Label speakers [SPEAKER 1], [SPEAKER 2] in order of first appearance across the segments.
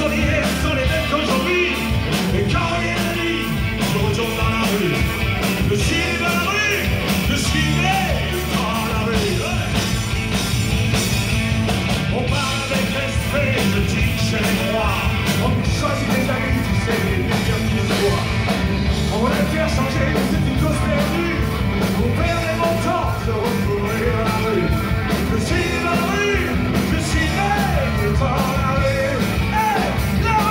[SPEAKER 1] sont d'hier sont les mêmes qu'aujourd'hui. Et quand vient la nuit, je retourne dans la rue. Je suis dans la rue, je suis né dans la rue. On parle avec respect, je dis chez les noirs. On choisit des amis, tu sais, les meilleurs qui se voient. On va les faire changer, c'est une cause perdue. On perdait mon temps, je retrouverai dans la rue. Je suis dans la rue, je suis né dans la rue. Hey, la rue.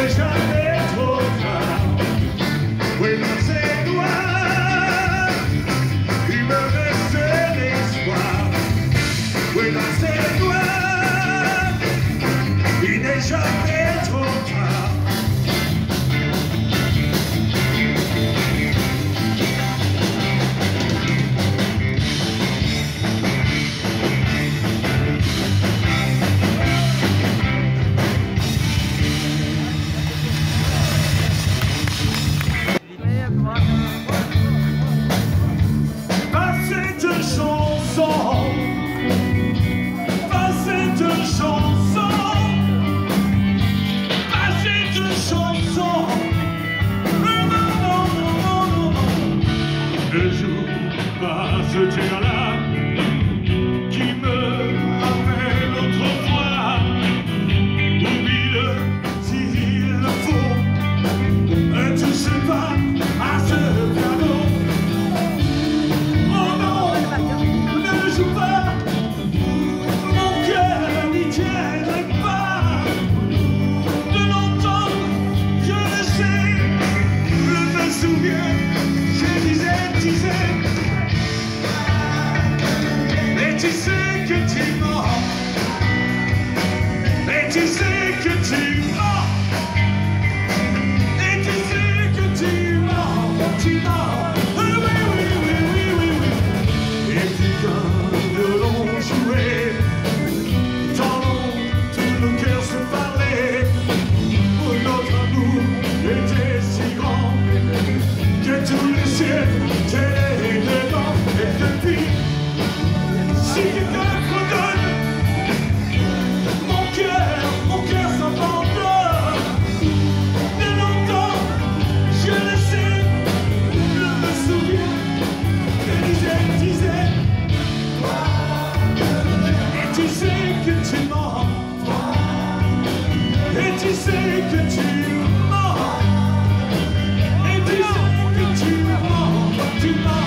[SPEAKER 1] n'est jamais trop tard. Oui, dans ses doigts, il me reste l'espoir. Oui, dans ses doigts, il n'est jamais trop tard. Le jour passe, tu es là, qui me rappelle autrefois. Oublie-le s'il le faut, ne touche pas à ce piano. Oh non, ne joue pas, mon cœur n'y tiendrait pas. De longtemps, je le sais, je me souviens. Tu sais, mais tu sais que tu mens, mais tu sais que tu mens, et tu sais que tu mens, tu mens. Oui, oui, oui, oui, oui, oui. Et puis quand le long jouait, dans tout le cœur se parlait, notre amour était si grand que tout le ciel. Et depuis, si quelqu'un me donne mon cœur s'abandonne. De longtemps, je le sais, je me souviens, je disais, et tu sais que tu mens, et tu sais que tu mens, et tu sais que tu mens, tu mens.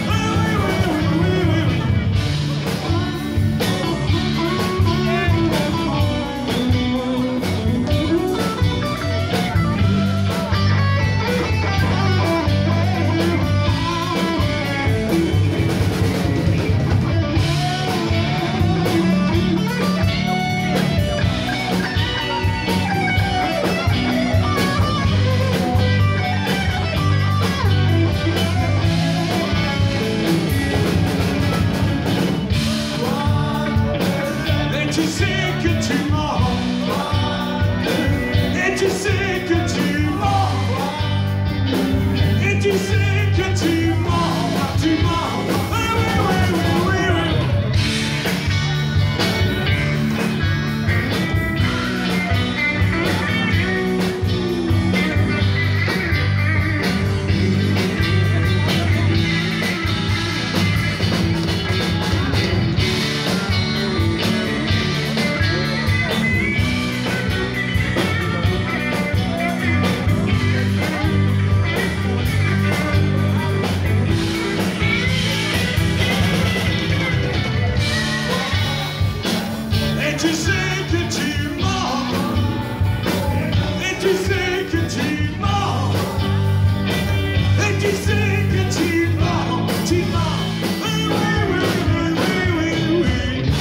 [SPEAKER 1] Tu sais que tu mens, et tu sais que tu mens, et tu sais que tu mens, tu mens. Oui, oui, oui, oui, oui. Tu sais que tu mens, et tu sais que tu mens, et tu sais que tu mens, tu mens. Oui, oui, oui, oui, oui, oui.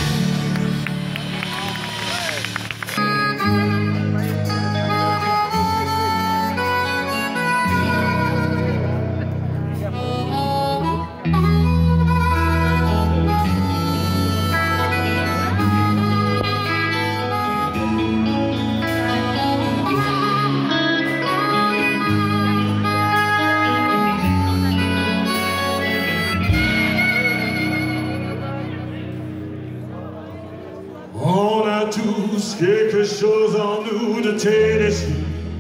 [SPEAKER 1] On a tous quelque chose en nous de Tennessee,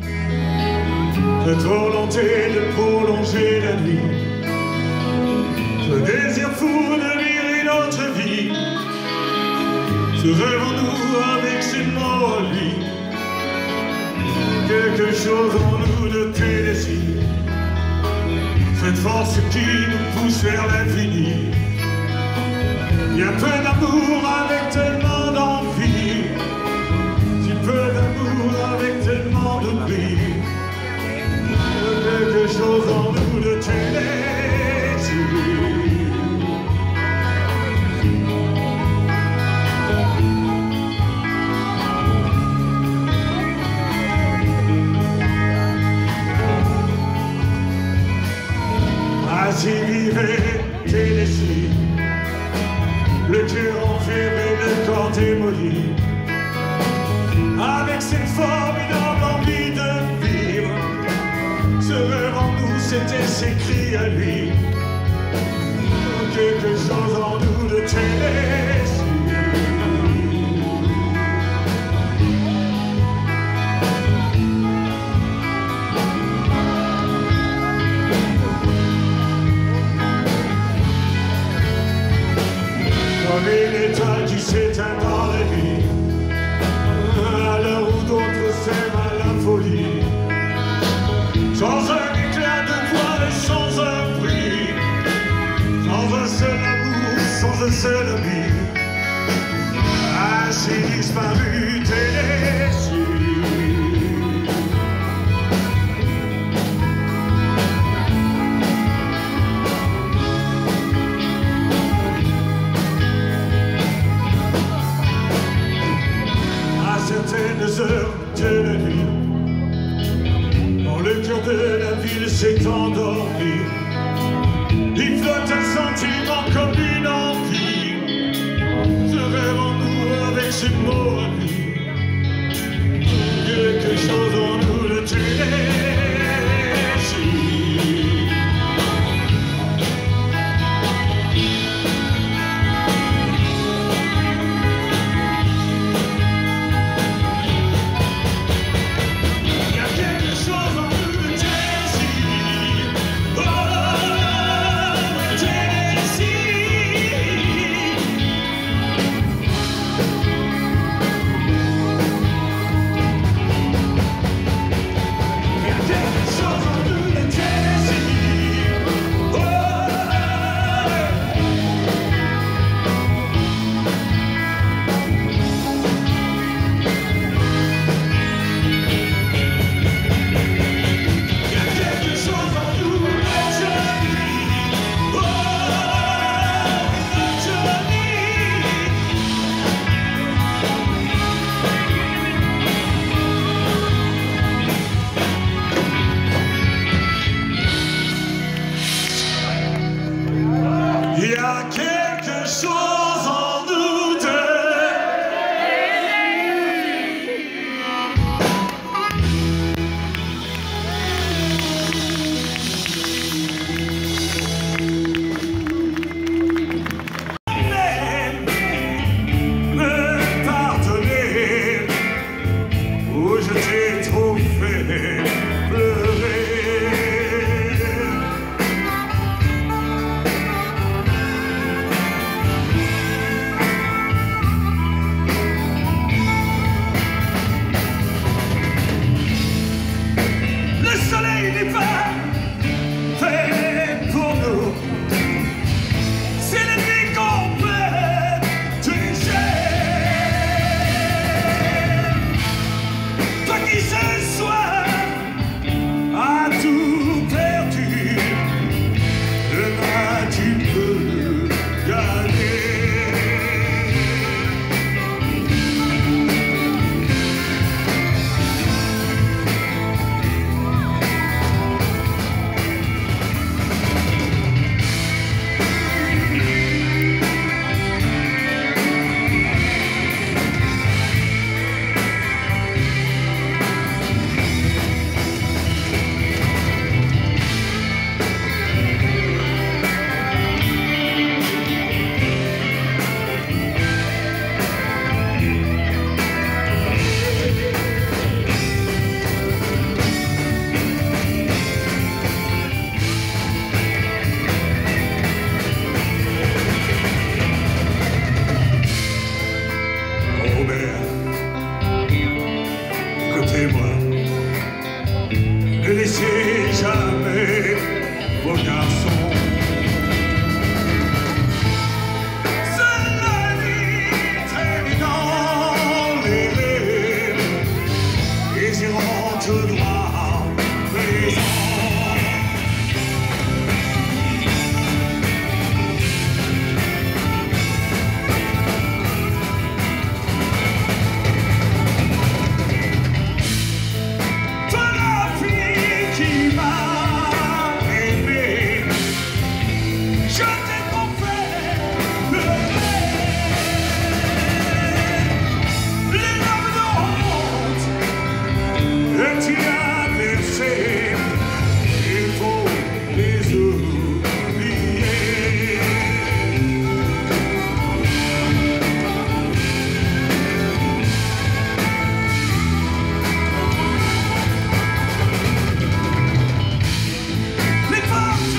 [SPEAKER 1] cette volonté de prolonger la nuit, ce désir fou de vivre une autre vie, ce rêve en nous avec ses mots en lui, quelque chose en nous de Tennessee, cette force qui nous pousse vers l'infini. Il y a peu d'amour avec tellement d'envie, si peu d'amour avec tellement de bris. chose en nous de Tennessee. Ainsi vivait Tennessee, le cœur enfermé, le corps démoli, avec cette formidable envie de vivre. Ce rêve en nous, c'était ses cris à lui. Quelque chose en nous de Tennessee. Comme une étoile qui s'éteint dans la vie, à l'heure où d'autres s'aiment à la folie, sans un éclair de voix et sans un bruit, sans un seul amour, sans un seul ami, ainsi disparu Tennessee. Certaines heures de la nuit, dans le cœur de la ville s'est endormi. Il flotte un sentiment comme une envie, ce rêve en nous avec ses mots à lui. Quelque chose en nous de Tennessee. Il y a quelque chose en nous deux. Me pardonner, où je t'ai trop fait pleurer. Le soleil n'est pas fait pour nous, c'est la nuit qu'on peut toucher. Toi qui ce soir as tout perdu, demain tu peux gagner. Écoutez-moi, ne laissez jamais vos garçons. C'est la vie traînée dans les rues, ils iront tout droit, prison. partis inversés, il faut les oublier. Les forces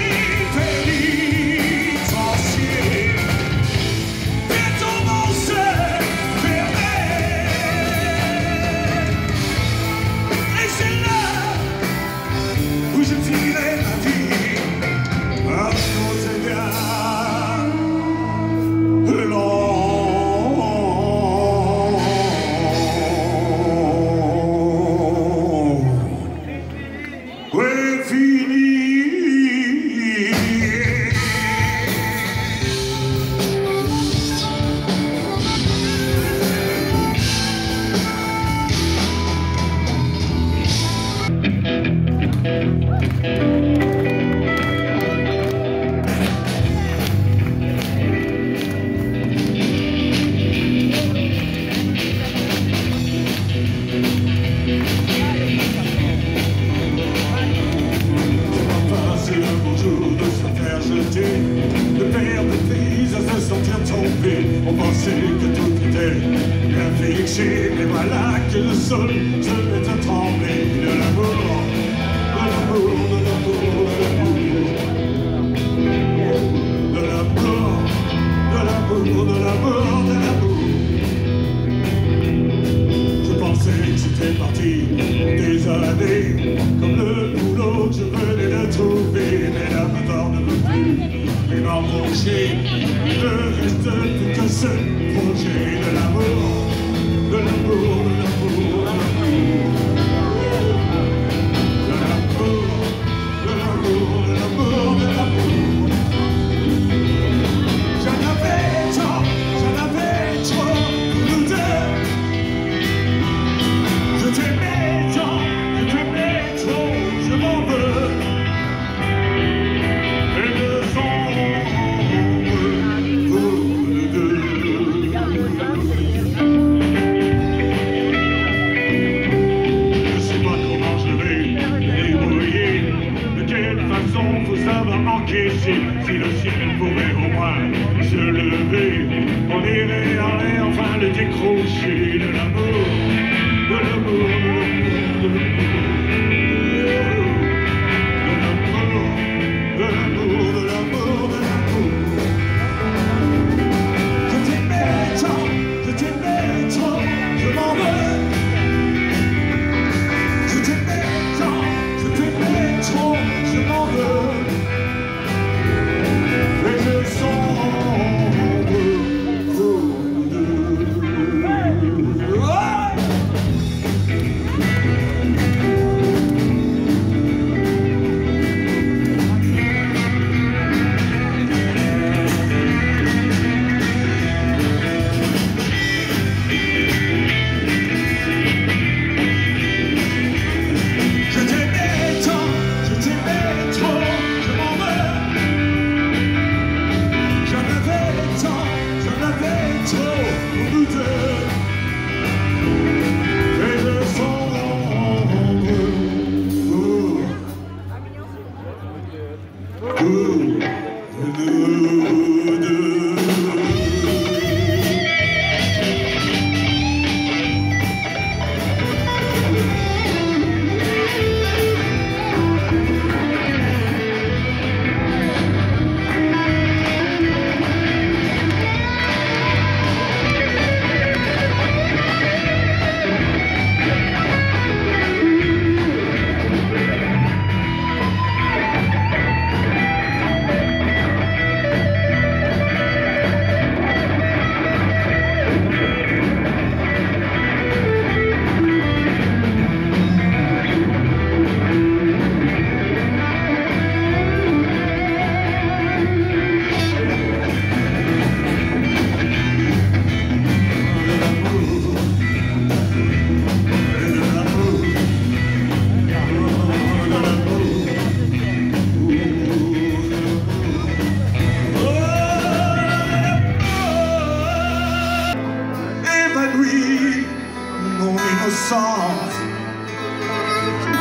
[SPEAKER 1] différenciées bientôt vont se fermer. Et c'est là où je dirai ma vie à nos égards. L'ombre est finie. De perdre de prise à se sentir tombé. On pensait que tout était bien fixé, mais voilà que le sol se met à trembler. De l'amour, de l'amour, de l'amour, de l'amour, de l'amour, de l'amour, de l'amour. Je pensais que c'était parti des années, comme le boulot que je venais de trouver, mais la peur ne veut plus. Mais m'en manger, ne reste plus que ce projet de l'amour, de l'amour, de l'amour, de l'amour, de l'amour, de l'amour, de l'amour. J'en avais trop pour nous deux. Je t'aimais trop, je m'en veux. Si le ciel pouvait au moins se lever, on irait enfin le décrocher. De l'amour, de l'amour, de l'amour, de l'amour, de l'amour, de l'amour. Je t'aimais trop, je m'en veux. Je t'aimais trop, je m'en veux.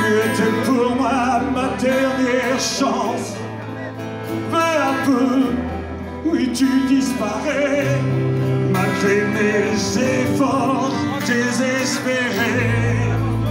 [SPEAKER 1] était pour moi ma dernière chance. Peu à peu, oui, tu disparais, malgré mes efforts désespérés.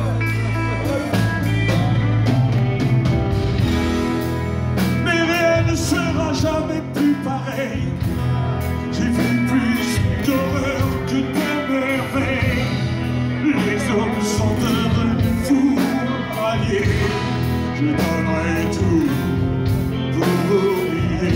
[SPEAKER 1] Mais rien ne sera jamais plus pareil. J'ai vu plus d'horreur que de merveilles. Les hommes sont devenus fous, alliés. Je donnerai tout pour oublier.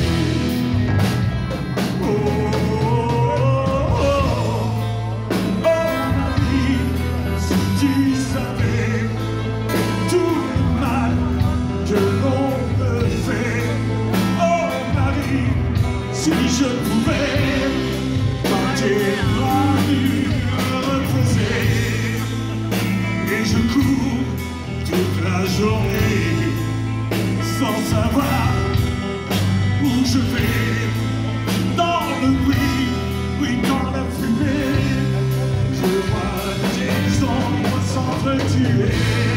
[SPEAKER 1] Oh, oh, oh, Marie, si tu savais tout le mal que l'on me fait. Oh Marie, si je pouvais dans tes bras nus me reposer. Et je cours toute la journée sans savoir où je vais. Dans le bruit, oui, dans la fumée, je vois des ombres s'entretuer.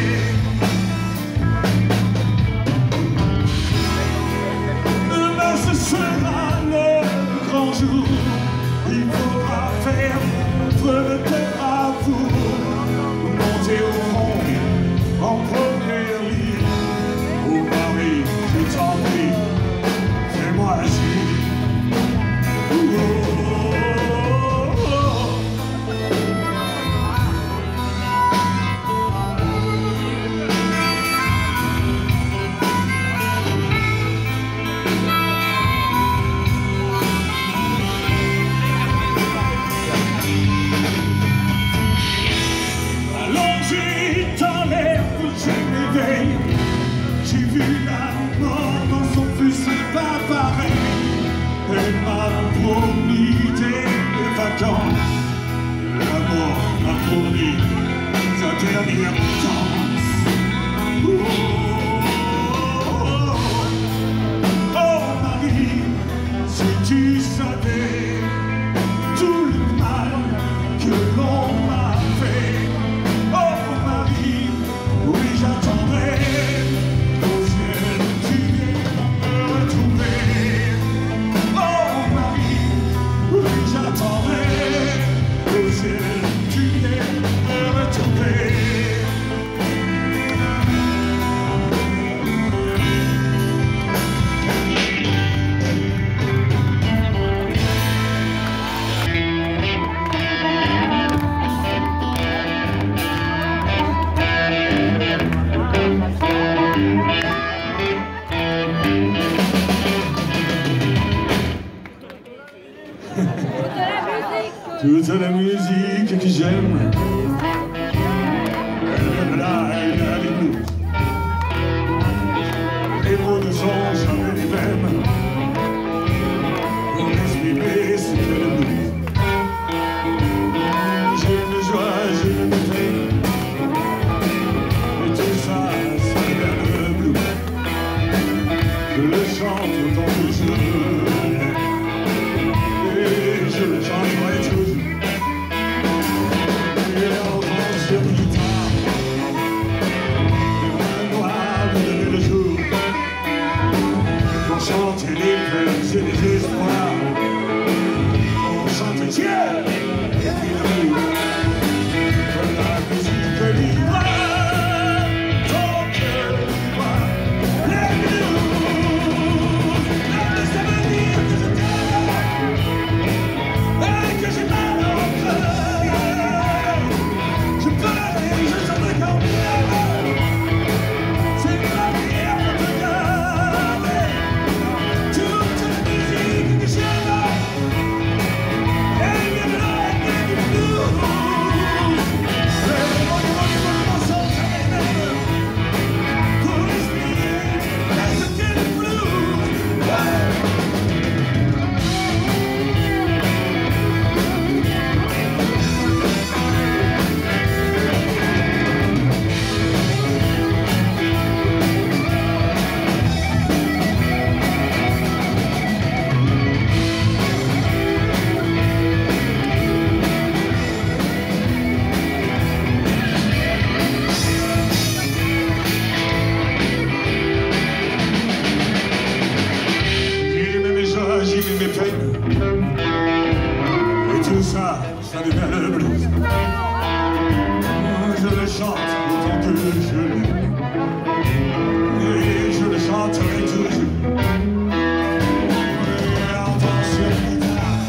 [SPEAKER 1] Mais ce sera le grand jour. Il faudra faire preuve de bravoure, monter au front en première ligne. Oh Marie, je t'en prie, fais-moi agir. Oh, oh, oh, oh. Allongé dans l'air, je m'éveille. J'ai vu la mort dans son fusil pas pareil. Elle m'a promis des vacances. La mort m'a promis sa dernière danse. Oh, oh, oh, oh Marie, si tu savais tout le mal que l'on m'a fait. Oh Marie, oui j'attendrai au ciel, tu viens me retrouver. Oh Marie, oui j'attendrai au ciel, tu viens me retrouver. Toute la musique que j'aime, elle est là, elle a des blues. Les mots ne sont jamais les mêmes. Pour exprimer ce que le blues. J'ai une joie, j'ai une peine, et tout ça, c'est bien le blues. Je le chante tant que je l'ai, et je le chanterai toujours. Sur une guitare, les mains noires me donner le jour, pour chanter les peines et les espoirs, pour chanter Dieu et puis l'amour, comme la musique libre, ton cœur libre, les blues, ça veut dire que je t'aime et que j'ai mal au cœur. C'est ma vie à te garder. Toute la musique je l'aime. Et je le chanterai toujours. Et entends sur la guitare,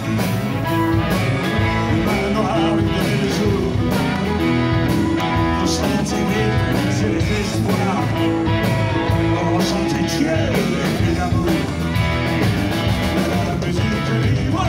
[SPEAKER 1] le mal noir avec de belles jours. On chante les et les espoirs. On chante Dieu et puis l'amour. La musique libre.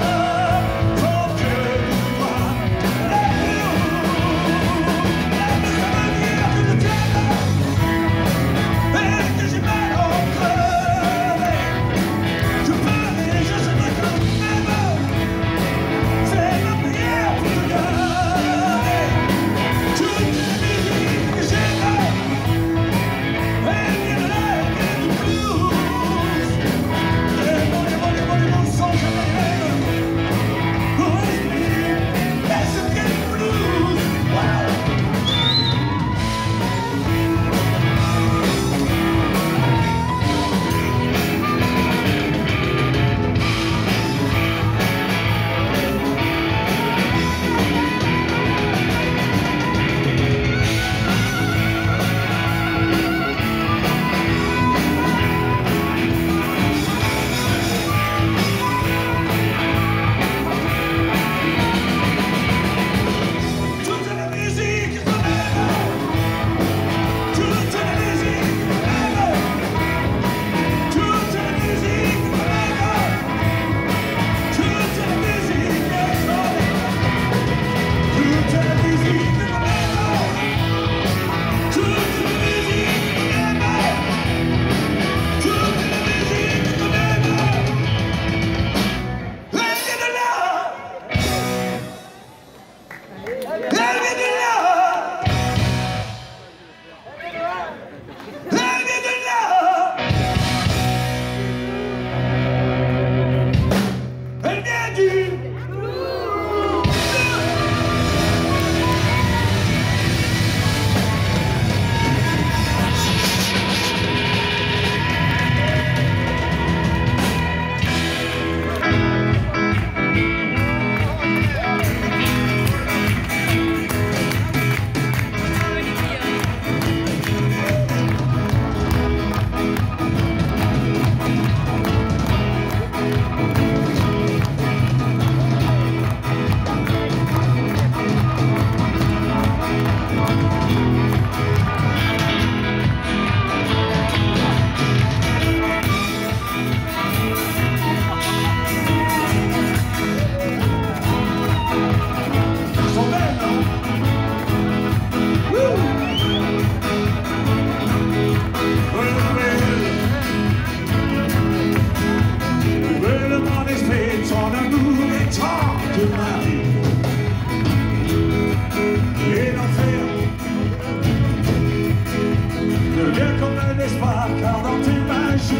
[SPEAKER 1] Car dans tes mains je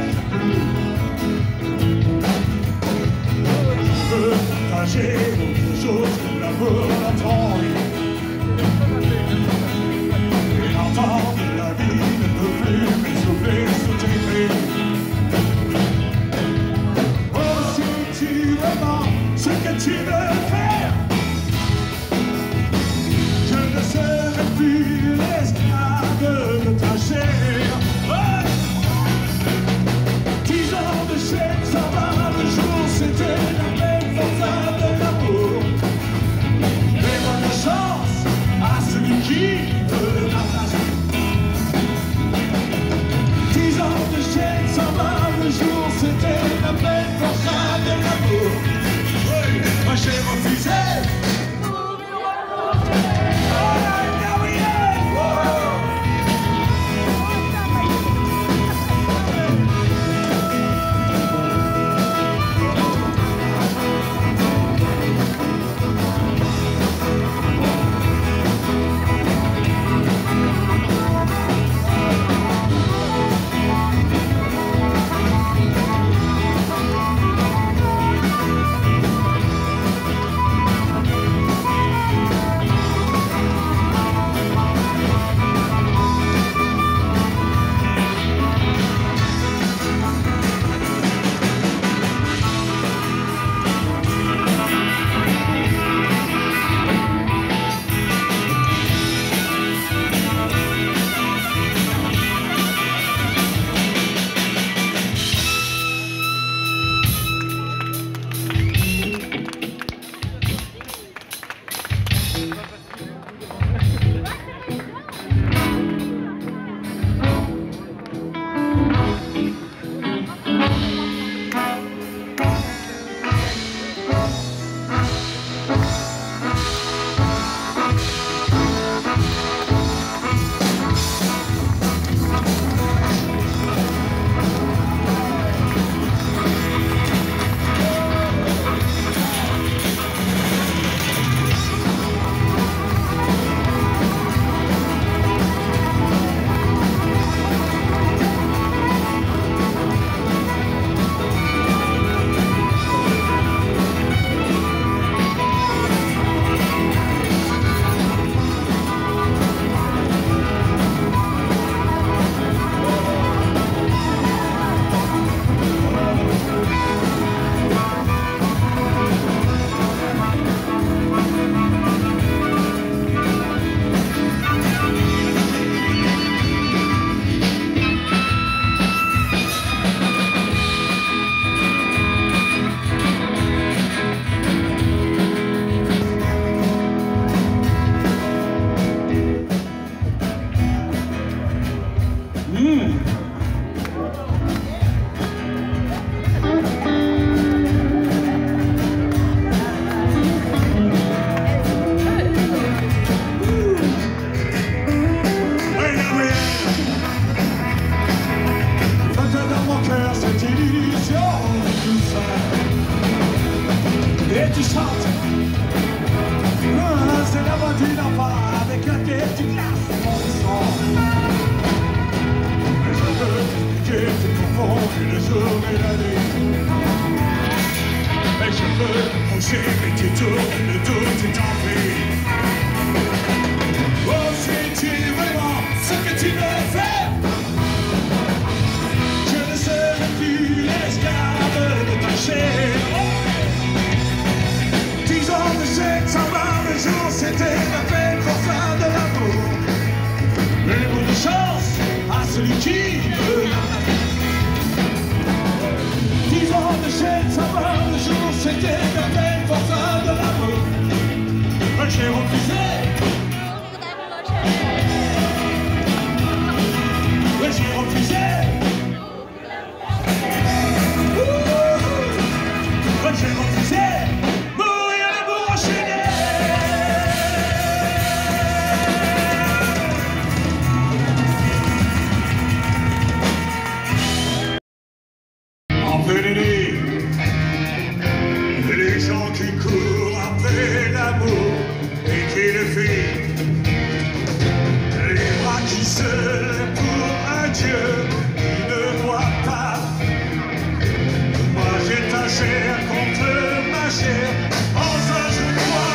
[SPEAKER 1] veux partager autre chose que l'amour dans ton lit. Et l'entendre la vie ne peut plus m'essouffler sous tes pieds. Oh, si tu demandes ce que tu veux faire, je ne serai plus l'esclave de ta chair. Ça va, le jour c'était la même force de l'amour. Mais moi clichés, mais tu tournes, le doute est entré. Oh, sais-tu vraiment ce que tu veux faire? Je ne serai plus l'esclave de ta chair. 10 ans de sexe en 20 jours, c'était la peine pour fin de l'amour. Mais bonne chance à celui qui veut la vie. 10 ans de sexe en 20 jours, c'était la peine pour fin de l'amour. Mais j'ai refusé. Mais j'ai refusé. Mais j'ai refusé. Mourir l'amour enchaîné. Envenenés, les gens qui courent après l'amour et qui le fuient. Les bras qui se lèvent pour un Dieu qui ne voit pas. Moi j'ai ta chair contre ma chair, en ça je crois.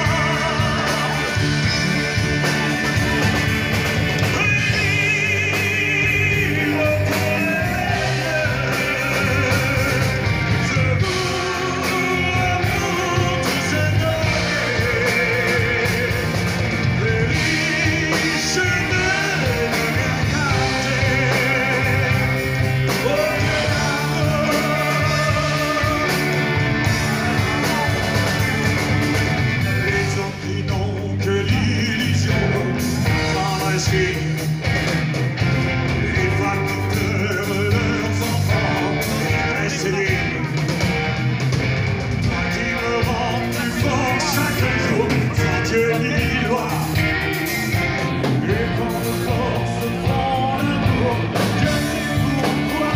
[SPEAKER 1] Les femmes qui pleurent leurs enfants décédés. Toi qui me rends plus fort chaque jour, sans Dieu ni loi. Et quand le corps se prend l'amour, je sais pourquoi.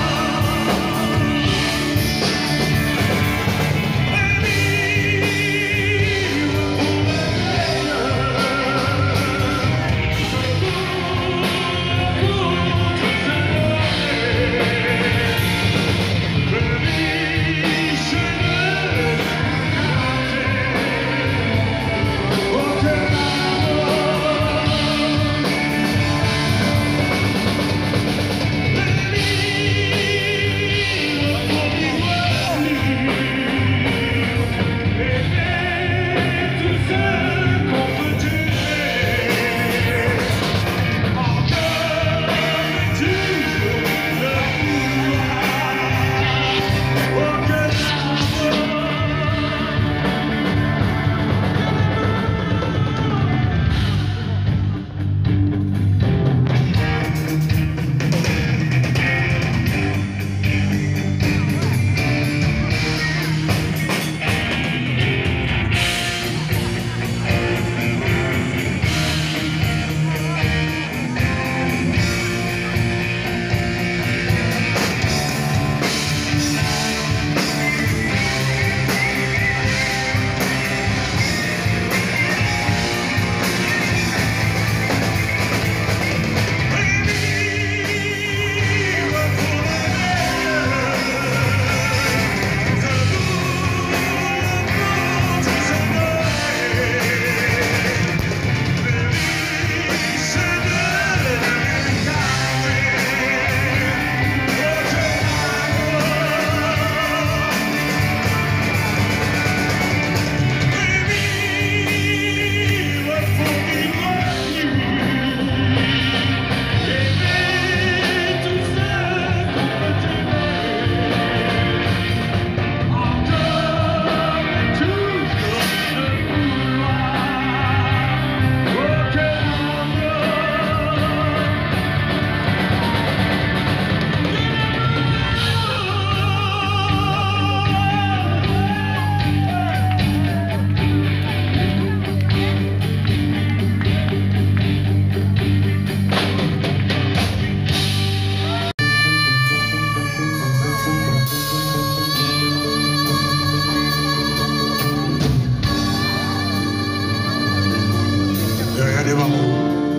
[SPEAKER 1] devant vous.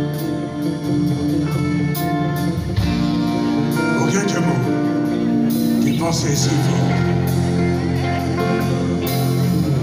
[SPEAKER 1] Aucun de vous qui pensait si fort.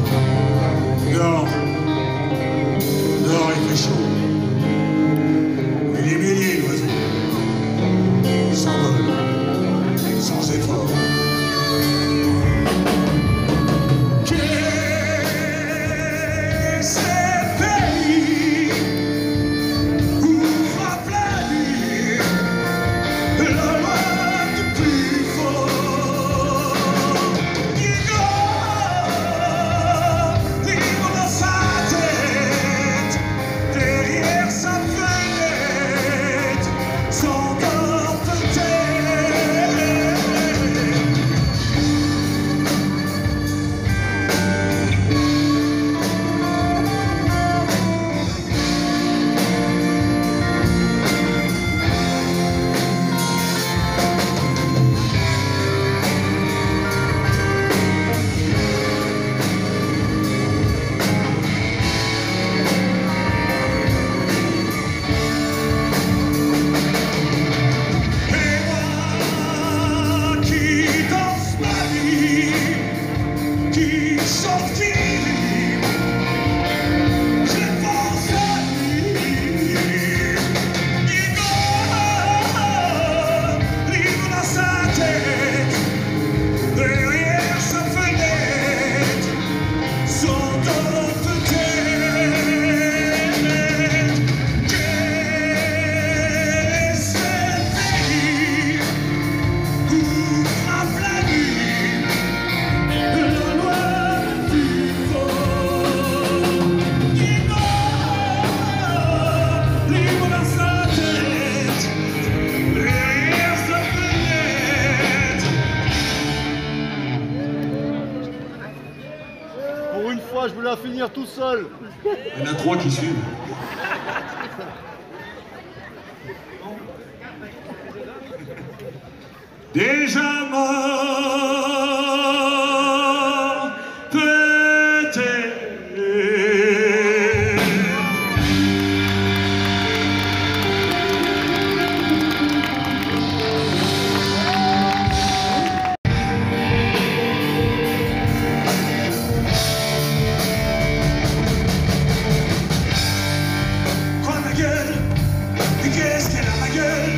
[SPEAKER 2] va finir tout seul.
[SPEAKER 3] Il y en a 3 qui suivent. Déjà mort, peut-être. Crois ma gueule, et qu'est-ce qu'elle a ma gueule?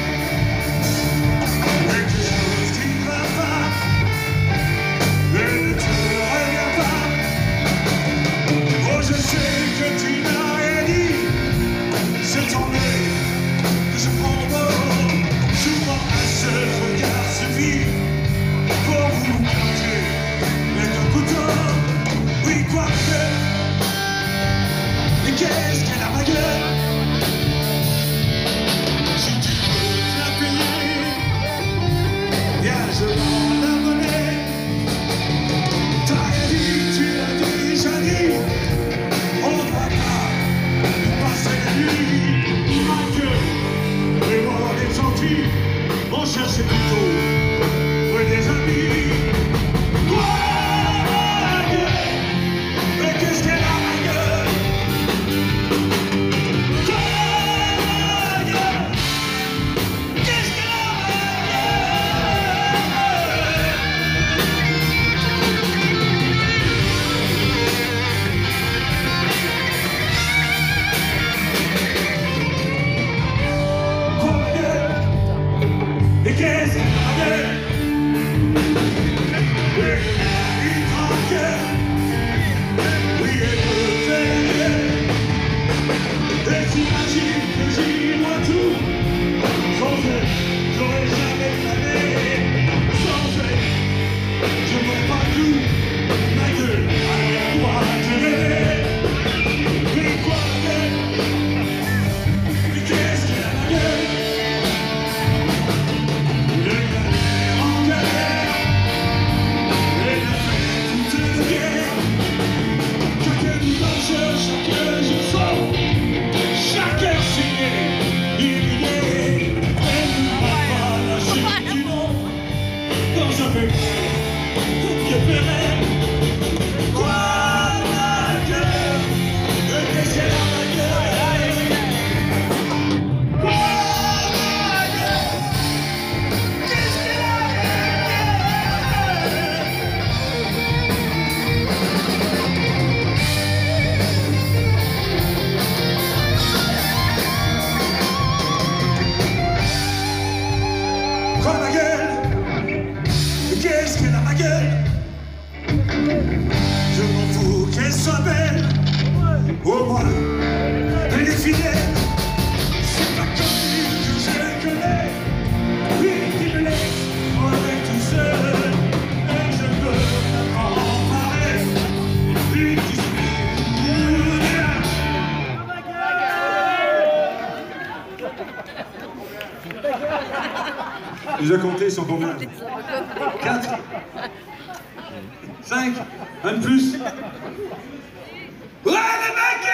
[SPEAKER 3] Quelque chose qui ne va pas, et ne te regarde pas. Oh, je sais que tu n'as rien dit, c'est ton œil que je prends au bord. Souvent un seul regard suffit pour vous planter avec un couteau. Oui, quoi que, et qu'est-ce qu'elle a ma gueule? Si tu peux la payer, viens, je prends la monnaie. T'as rien dit, tu l'as déjà dit. On ne va pas passer la nuit. Ma gueule, et moi on est gentil. On cherche des couteaux, ouais, des amis. Quoi, ma gueule? Mais qu'est-ce qu'elle a ma gueule? Quoi, ma gueule? Qu'est-ce qu'elle a ma gueule? Quoi, ma gueule? Et qu'est-ce qu'elle a ma gueule? Il traque. Oui, elle peut faire gueule. Et t'imagines que j'y vois tout. Sans elle, j'aurais jamais plané. Sans elle, je vois pas tout. Ma gueule, alors quoi te rêver? Mais quoi ma gueule? Mais qu'est-ce qu'elle a ma gueule? Le galère en galère. Elle a fait toute une guerre. Chacun du marche, chacun je sors. Chacun signé, illuminé. Elle ne m'a pas lâché du nom. Quand j'avais peur, tout me ferait. Quoi ma gueule? Qu'est-ce qu'elle a ma gueule? Quoi ma gueule? Qu'est-ce qu'elle a ma gueule? Quoi ma gueule? Qu'est-ce qu'elle a ma gueule? Je m'en fous qu'elle soit belle. Au moins, elle est fidèle. C'est pas comme lui que je connais. Lui qui me laisse avec tout seul. Et je peux m'en parler. Lui qui se Déjà compté, ils sont combien? 4 5 Un de plus. Ouais, les mecs!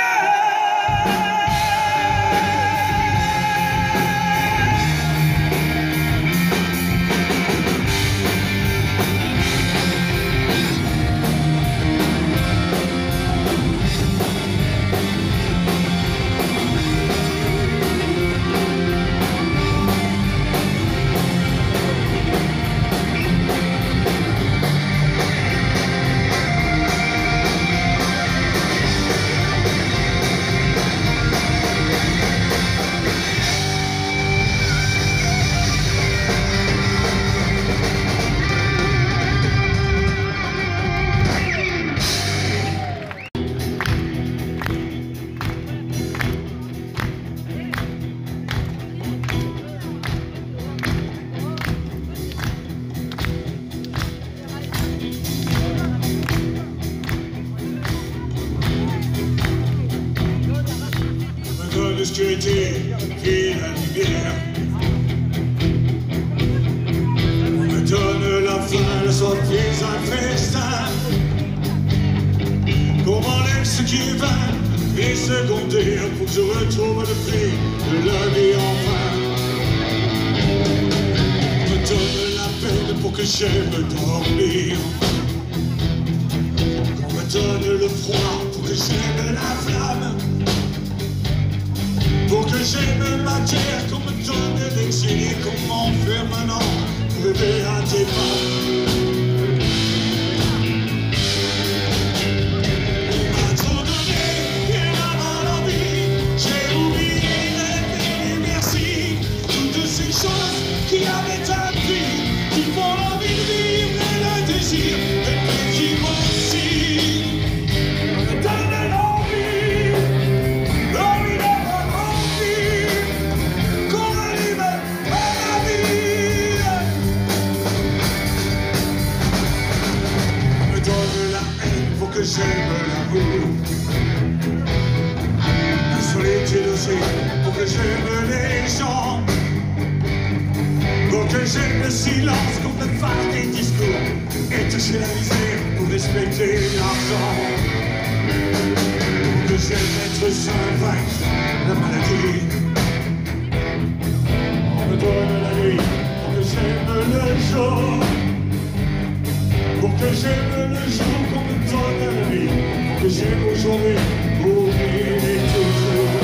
[SPEAKER 3] ce qui est vain et secondaire pour que je retrouve le prix de la vie enfin. Me donne la peine pour que j'aime dormir. Qu'on me donne le froid pour que j'aime la flamme. Pour que j'aime ma terre, qu'on me donne l'exil, qu'on m'enferme maintenant pour rêver à tes pas. Qui avait un prix, qui font l'envie de vivre et le désir, et puis qui aussi me donnent l'envie d'avoir envie, qu'on allume à la vie. Me donne la haine pour que j'aime l'amour, la solitude aussi pour que j'aime les gens. Pour que j'aime le silence, qu'on me fasse des discours et toucher la misère pour respecter l'argent. Pour que j'aime être sain, vaincre la maladie. On me donne la nuit, pour que j'aime le jour. Pour que j'aime le jour, qu'on me donne la nuit. Pour que j'aime aujourd'hui, oublier toujours.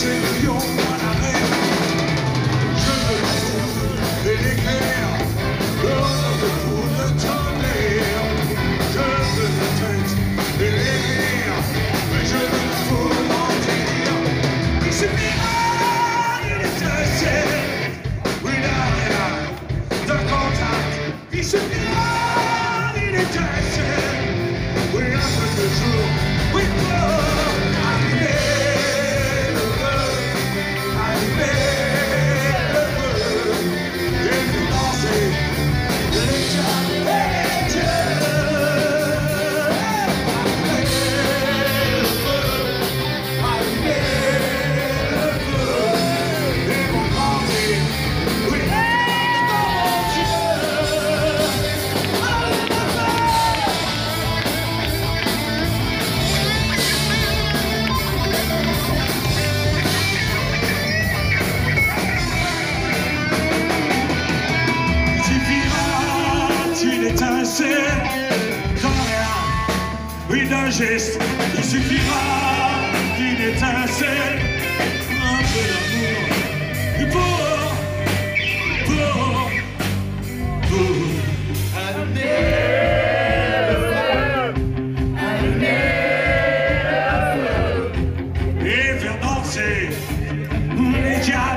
[SPEAKER 3] chez le lion à la reine. Je veux la foudre et l'éclair, l'ordre de foudre de tonnerre. Je veux la tête et les rires, mais je veux la foudre entière. Il suffira d'une étincelle, oui là, d'un contact. Il suffira d'une étincelle, oui un peu de jour, oui pour arriver. Dans rien, oui d'un geste, il suffira d'une étincelle, un peu d'amour, pour allumer le feu, et faire danser les diables.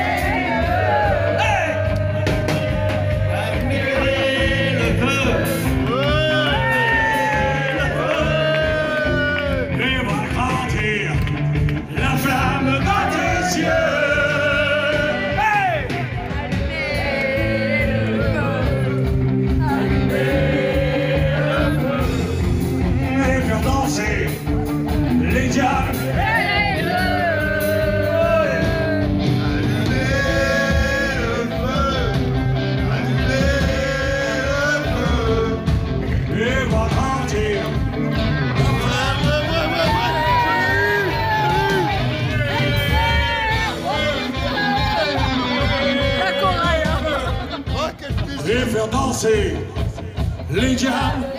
[SPEAKER 3] Les diables, et va grandir. Et faire danser les diables.